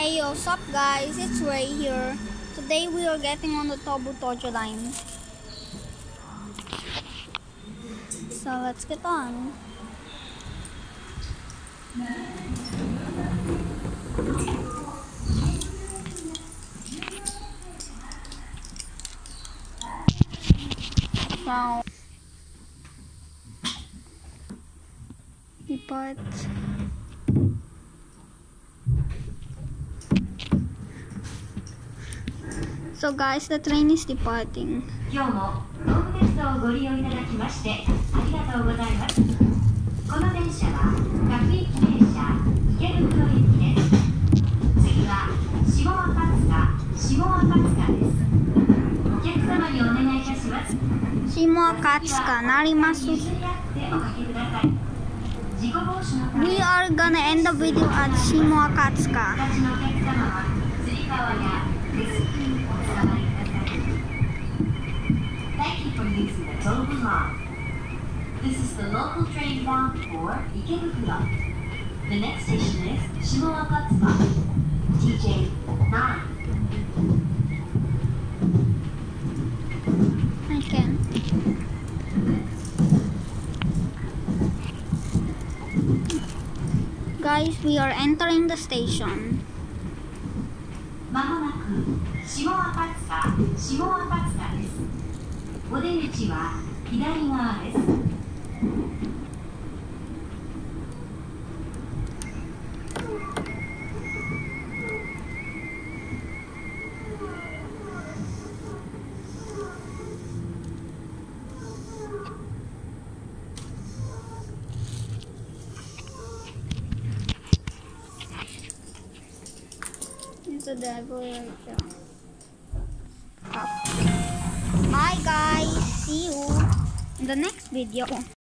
Hey, what's up guys, it's Ray here. Today we are getting on the Tobu Tojō line. So let's get on. So depart. So guys, the train is departing. 今日も東武鉄道をご利用いただきましてありがとうございます。この電車は各駅停車池袋駅です。次は下赤塚です。お客様にお願いいたします。 下赤塚なります。 譲り合っておかけください。事故防止のため We are gonna end the video at 下赤塚。 お立ちのお客様はつり革や手すきにおつかまりください。Thank you for using the Tobu line. This is the local train bound for Ikebukuro. The next station is Shimoakatsuka, TJ9. I can. Guys, we are entering the station. まもなく下赤塚です。お出口は左側です。 It's the devil right there. Bye guys, see you in the next video.